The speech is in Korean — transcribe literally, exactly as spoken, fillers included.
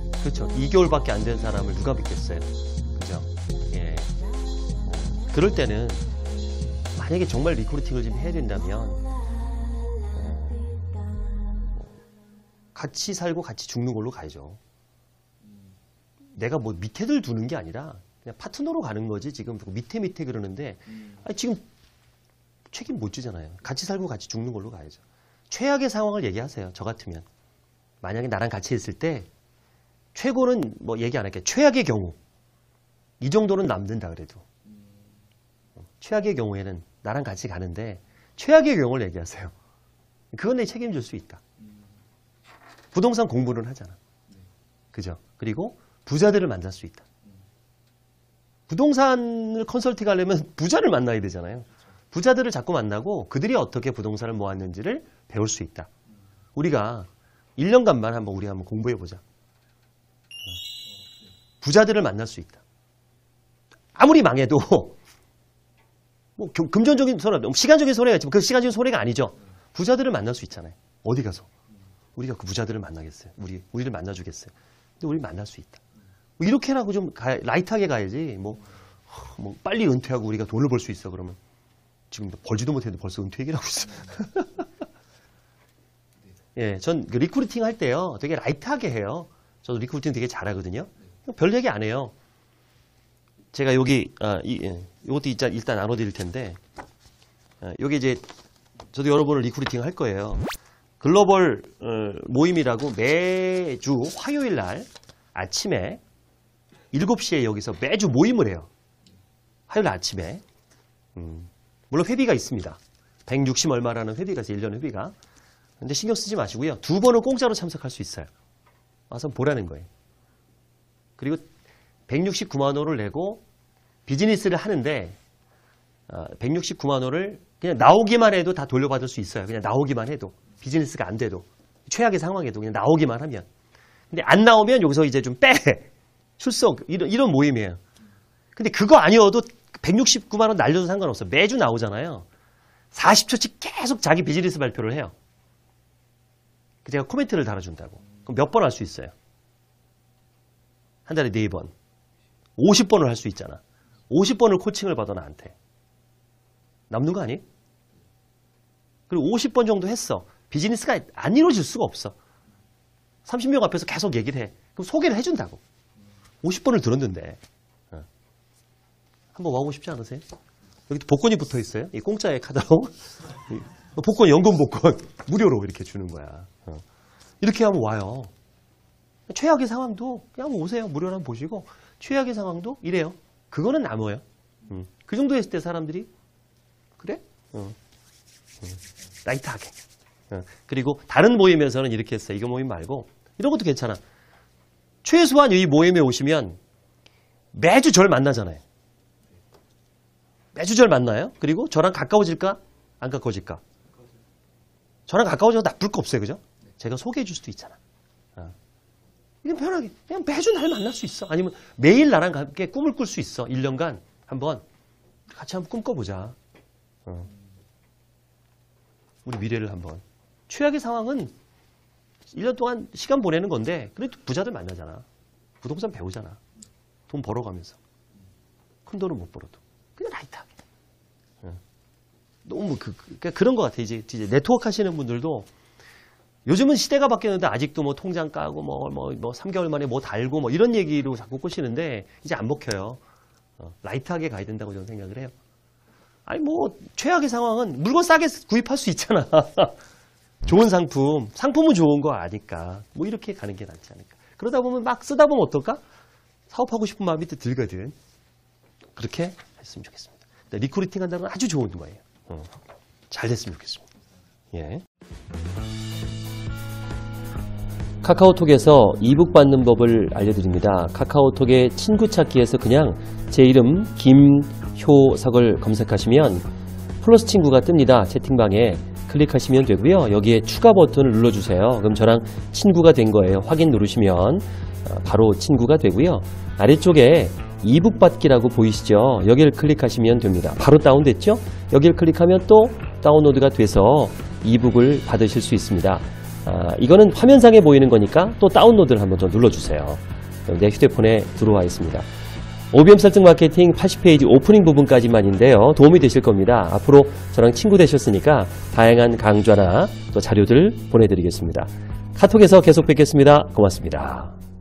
그렇죠. 이 개월밖에 안 된 사람을 누가 믿겠어요. 그죠? 예. 그럴 때는 만약에 정말 리크루팅을 좀 해야 된다면 같이 살고 같이 죽는 걸로 가야죠. 내가 뭐 밑에들 두는 게 아니라 그냥 파트너로 가는 거지. 지금 밑에 밑에 그러는데 아니, 지금 책임 못 지잖아요. 같이 살고 같이 죽는 걸로 가야죠. 최악의 상황을 얘기하세요. 저 같으면. 만약에 나랑 같이 있을 때 최고는 뭐 얘기 안 할게요. 최악의 경우. 이 정도는 남는다 그래도. 최악의 경우에는 나랑 같이 가는데 최악의 경우를 얘기하세요. 그건 내 책임질 수 있다. 부동산 공부는 하잖아. 그죠? 그리고 부자들을 만날 수 있다. 부동산을 컨설팅 하려면 부자를 만나야 되잖아요. 부자들을 자꾸 만나고 그들이 어떻게 부동산을 모았는지를 배울 수 있다. 우리가 일 년간만 한번 우리 한번 공부해보자. 부자들을 만날 수 있다. 아무리 망해도 뭐 금전적인 손해, 시간적인 손해가 있지만 그 시간적인 손해가 아니죠. 부자들을 만날 수 있잖아요. 어디 가서 우리가 그 부자들을 만나겠어요. 우리 우리를 만나주겠어요. 근데 우리 만날 수 있다. 뭐 이렇게라고 좀 가, 라이트하게 가야지. 뭐, 뭐 빨리 은퇴하고 우리가 돈을 벌 수 있어 그러면 지금 벌지도 못했는데 벌써 은퇴 얘기를 하고 있어. 예, 전 그 리크루팅 할 때요, 되게 라이트하게 해요. 저도 리크루팅 되게 잘하거든요. 별 얘기 안 해요. 제가 여기 아, 이, 예, 이것도 일단, 일단 나눠드릴 텐데, 아, 여기 이제 저도 여러분을 리크루팅 할 거예요. 글로벌 어, 모임이라고 매주 화요일 날 아침에 일곱 시에 여기서 매주 모임을 해요. 화요일 아침에. 음, 물론 회비가 있습니다. 백육십 얼마라는 회비가 있어요. 일 년 회비가. 근데 신경 쓰지 마시고요. 두 번은 공짜로 참석할 수 있어요. 와서 보라는 거예요. 그리고 백육십구만 원을 내고 비즈니스를 하는데 어, 백육십구만 원을 그냥 나오기만 해도 다 돌려받을 수 있어요. 그냥 나오기만 해도. 비즈니스가 안 돼도. 최악의 상황에도 그냥 나오기만 하면. 근데 안 나오면 여기서 이제 좀 빼. 출석. 이런, 이런 모임이에요. 근데 그거 아니어도 백육십구만 원 날려도 상관없어. 매주 나오잖아요. 사십 초씩 계속 자기 비즈니스 발표를 해요. 제가 코멘트를 달아준다고. 그럼 몇 번 할 수 있어요? 한 달에 네 번. 오십 번을 할 수 있잖아. 오십 번을 코칭을 받아 나한테. 남는 거 아니? 그리고 오십 번 정도 했어. 비즈니스가 안 이루어질 수가 없어. 삼십 명 앞에서 계속 얘기를 해. 그럼 소개를 해준다고. 오십 번을 들었는데. 어. 한번 와보고 싶지 않으세요? 여기 복권이 붙어 있어요. 이 공짜의 카드로. 복권, 연금 복권. 무료로 이렇게 주는 거야. 어. 이렇게 하면 와요. 최악의 상황도 그냥 오세요. 무료로 한번 보시고. 최악의 상황도 이래요. 그거는 남아요. 음. 그 정도 했을 때 사람들이 그래? 어. 음. 라이트하게. 어. 그리고 다른 모임에서는 이렇게 했어요. 이거 모임 말고 이런 것도 괜찮아. 최소한 이 모임에 오시면 매주 절 만나잖아요. 매주 절 만나요. 그리고 저랑 가까워질까? 안 가까워질까? 저랑 가까워져도 나쁠 거 없어요. 그죠? 제가 소개해 줄 수도 있잖아. 어. 그냥 편하게. 그냥 매주 날 만날 수 있어. 아니면 매일 나랑 함께 꿈을 꿀 수 있어. 일 년간 한번 같이 한번 꿈꿔보자. 어. 우리 미래를 한번. 최악의 상황은 일 년 동안 시간 보내는 건데 그래도 부자들 만나잖아. 부동산 배우잖아. 돈 벌어가면서. 큰 돈은 못 벌어도. 그냥 라이트하게. 어. 너무 그, 그, 그런 것 같아. 이제, 이제 네트워크 하시는 분들도 요즘은 시대가 바뀌었는데 아직도 뭐 통장 까고 뭐, 뭐, 뭐 삼 개월 만에 뭐 달고 뭐 이런 얘기로 자꾸 꼬시는데 이제 안 먹혀요. 어. 라이트하게 가야 된다고 저는 생각을 해요. 아니 뭐 최악의 상황은 물건 싸게 구입할 수 있잖아. 좋은 상품, 상품은 좋은 거 아니까 뭐 이렇게 가는 게 낫지 않을까. 그러다 보면 막 쓰다 보면 어떨까? 사업하고 싶은 마음이 또 들거든. 그렇게 했으면 좋겠습니다. 리크루팅 한다는 건 아주 좋은 거예요. 어. 잘 됐으면 좋겠습니다. 예. 카카오톡에서 이북 받는 법을 알려드립니다. 카카오톡의 친구 찾기에서 그냥 제 이름 김효석을 검색하시면 플러스 친구가 뜹니다. 채팅방에 클릭하시면 되고요. 여기에 추가 버튼을 눌러주세요. 그럼 저랑 친구가 된 거예요. 확인 누르시면 바로 친구가 되고요. 아래쪽에 이북 받기라고 보이시죠? 여기를 클릭하시면 됩니다. 바로 다운됐죠? 여기를 클릭하면 또 다운로드가 돼서 이북을 받으실 수 있습니다. 아, 이거는 화면상에 보이는 거니까 또 다운로드를 한번 더 눌러주세요. 내 휴대폰에 들어와 있습니다. 오비엠 설정 마케팅 팔십 페이지 오프닝 부분까지만인데요. 도움이 되실 겁니다. 앞으로 저랑 친구 되셨으니까 다양한 강좌나 또 자료들 보내드리겠습니다. 카톡에서 계속 뵙겠습니다. 고맙습니다.